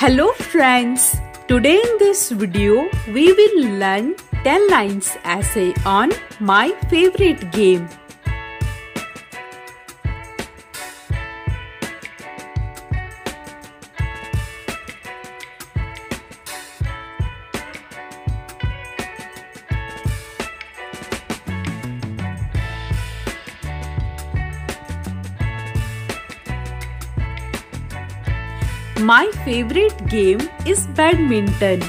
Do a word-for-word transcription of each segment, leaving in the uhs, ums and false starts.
Hello friends, today in this video we will learn ten lines essay on my favorite game. My favorite game is badminton.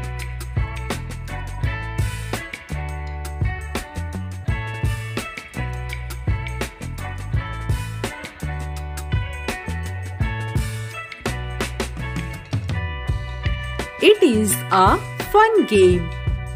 It is a fun game.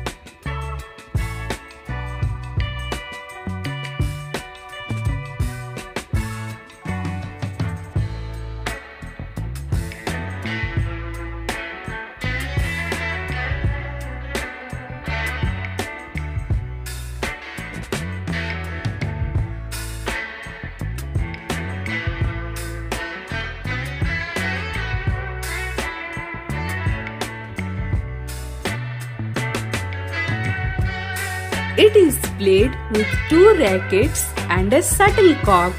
It is played with two rackets and a shuttlecock.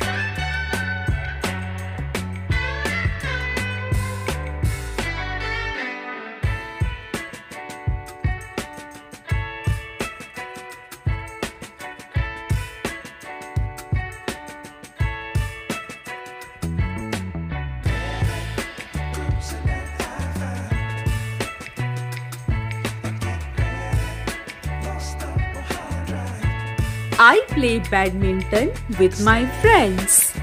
I play badminton with my friends.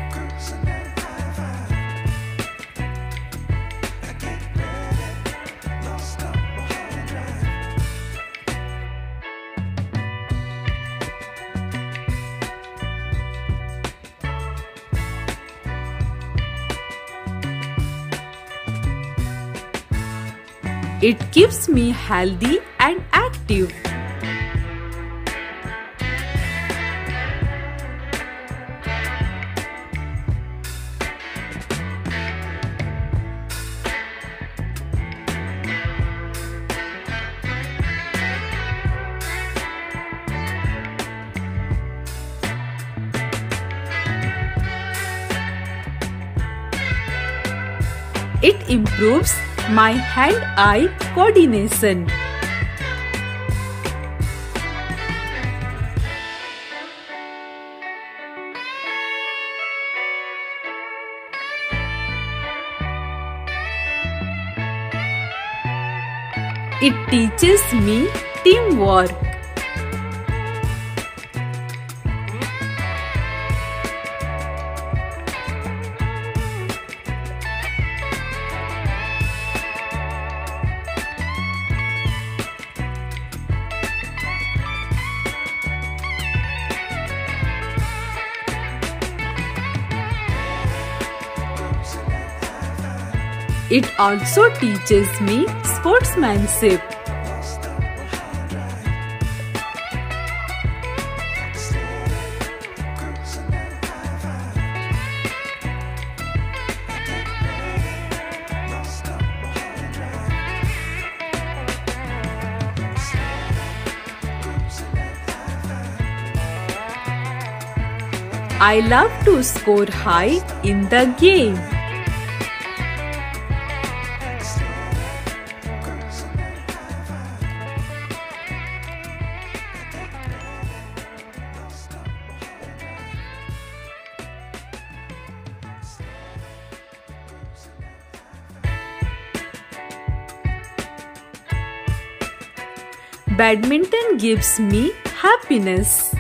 It keeps me healthy and active. It improves my hand-eye coordination. It teaches me teamwork. It also teaches me sportsmanship. I love to score high in the game. Badminton gives me happiness.